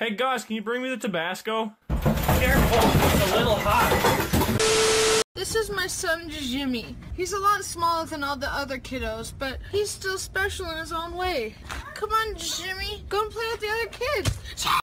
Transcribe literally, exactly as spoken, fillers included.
Hey Gus, can you bring me the Tabasco? Careful, it's a little hot. This is my son, Jimmy. He's a lot smaller than all the other kiddos, but he's still special in his own way. Come on, Jimmy. Go and play with the other kids.